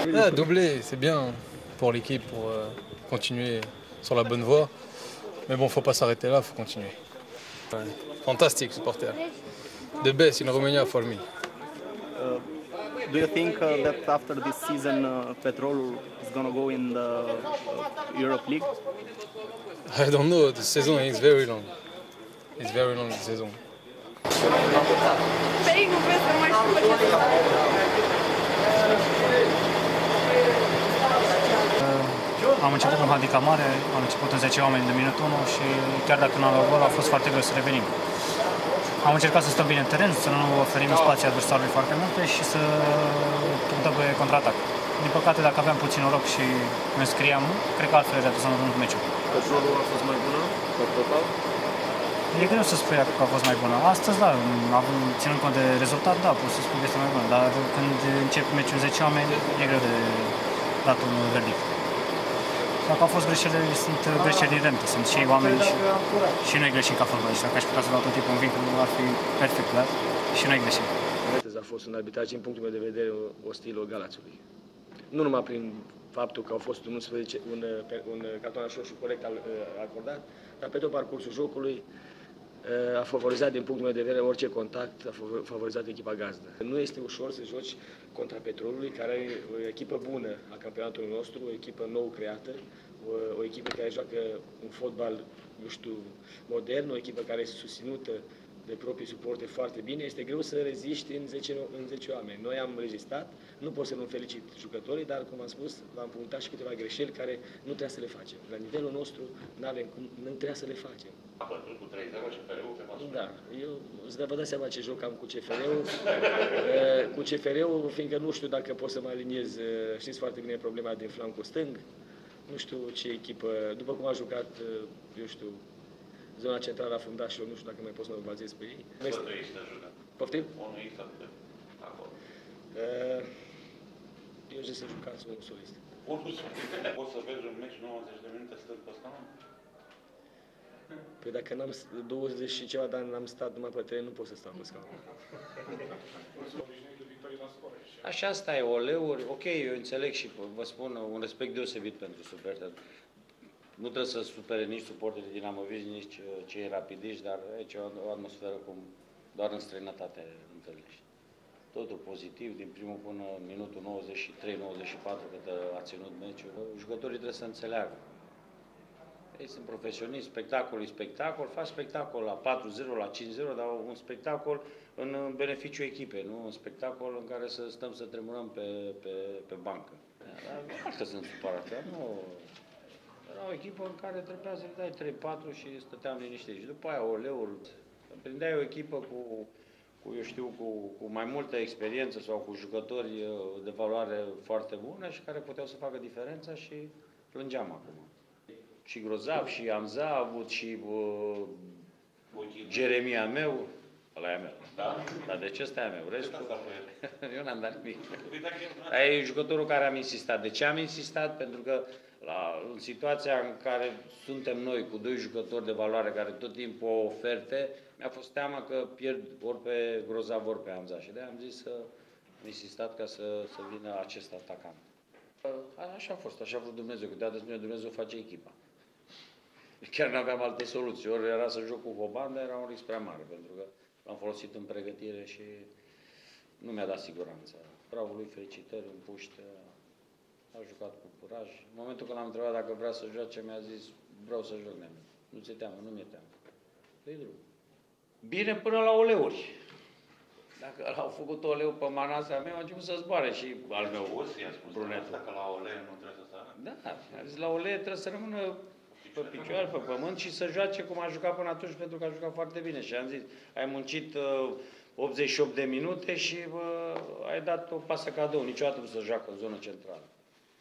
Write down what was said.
Ah, doublé, c'est bien pour l'équipe, pour continuer sur la bonne voie. Mais bon, faut pas s'arrêter là, faut continuer. Ouais. Fantastic supporter. The best in Romania for me. Do you think that after this season Petrolul is going to go in the Europe League? I don't know, the season is very long. It's very long, the season. Am început un handicap mare, am început în 10 oameni de minutul 1 și chiar dacă n-am luat gol, a fost foarte greu să revenim. Am încercat să stăm bine în teren, să nu oferim spații adversarului foarte multe și să punctăm pe contraatac. Din păcate, dacă aveam puțin noroc și înscriam, cred că altfel redusam în meciul. Petrolul a fost mai bună, pe total? E greu să spui că a fost mai bună. Astăzi, da, ținând cont de rezultat, da, pot să spun că este mai bună. Dar când începi meciul 10 oameni, e greu de dat un verdict. Dacă au fost greșeli, sunt greșeli inerente. Sunt și ei oameni și noi greșim ca fotbaliști. Dacă aș putea să dau tot timpul un vincul, ar fi perfect, dar și noi greșim. A fost un arbitraj, din punctul meu de vedere, ostil Galațiului. Nu numai prin faptul că au fost un cartonaș roșu corect acordat, dar pe tot parcursul jocului a favorizat, din punctul meu de vedere, orice contact, a favorizat echipa gazdă. Nu este ușor să joci contra Petrolului, care e o echipă bună a campionatului nostru, o echipă nou creată, o echipă care joacă un fotbal, nu știu, modern, o echipă care este susținută de proprii suporteri foarte bine. Este greu să reziști în 10 oameni. Noi am rezistat, nu pot să nu felicit jucătorii, dar, cum am spus, v-am punctat și câteva greșeli care nu trebuie să le facem. La nivelul nostru nu trebuie să le facem. A bătut cu 3-0 CFR-ul pe masă? Da, eu vă dați seama ce joc am cu CFR-ul. Cu CFR-ul, fiindcă nu știu dacă pot să mă aliniez, știți foarte bine problema din flancul stâng. Nu știu ce echipă, după cum a jucat, eu știu, zona centrală a fundașilor, nu știu dacă mai pot să mă bazez pe ei. Unul există jucat. Poftim? Unul există acolo. Eu zic să jucați unul solist. Poți să vezi un meci 90 de minute stând pe scaun? Păi dacă n-am 20 și ceva de ani n-am stat numai pe teren, nu pot să stau pe scaun. Așa stai, oleuri, ok, eu înțeleg și vă spun un respect deosebit pentru suporteri. Nu trebuie să supere nici suporterii dinamoviști, nici cei rapidiști, dar aici e o atmosferă cum doar în străinătate întâlnești. Totul pozitiv, din primul până minutul 93-94, cât a ținut meciul. Jucătorii trebuie să înțeleagă. Ei sunt profesioniști, spectacolul e spectacol, faci spectacol la 4-0, la 5-0, dar un spectacol în beneficiul echipei, nu un spectacol în care să stăm să tremurăm pe bancă. Dar că sunt supărat, nu... Era o echipă în care trebuia să le dai 3-4 și stăteam liniștiți. Și după aia, oleul, prindeai o echipă cu mai multă experiență sau cu jucători de valoare foarte bună și care puteau să facă diferența și plângeam acum. Și Grozav, și Amza a avut, și Jeremia meu, ăla e a meu. Da? Dar de ce ăsta e a meu? Restul, eu n-am dat nimic. Păi E jucătorul care am insistat. De ce am insistat? Pentru că în situația în care suntem noi cu doi jucători de valoare care tot timpul au oferte, mi-a fost teama că pierd ori pe Grozav, ori pe Amza. Și de-aia am zis să am insistat ca să vină acest atacant. Așa a fost, așa a vrut Dumnezeu. Câteodată spune Dumnezeu face echipa. Chiar nu aveam altă soluție. Ori era să joc cu Boban, dar era un risc prea mare, pentru că l-am folosit în pregătire și nu mi-a dat siguranță. Bravo lui, felicitări, în puște. A jucat cu curaj. În momentul când l-am întrebat dacă vrea să joace, mi-a zis, vreau să joc, nene. Nu ți-e teamă, nu mi-e teamă. Dă-i drum. Bine până la oleuri. Dacă l-au făcut oleu pe manasa mea, a început să zboare și al meu brunetul. Dacă la olei nu trebuie să sară? Da, a zis, la olei trebuie să rămână pe picioare, pe pământ și să joace cum a jucat până atunci, pentru că a jucat foarte bine. Și am zis, ai muncit 88 de minute și ai dat o pasă cadou. Niciodată nu se joacă în zonă centrală.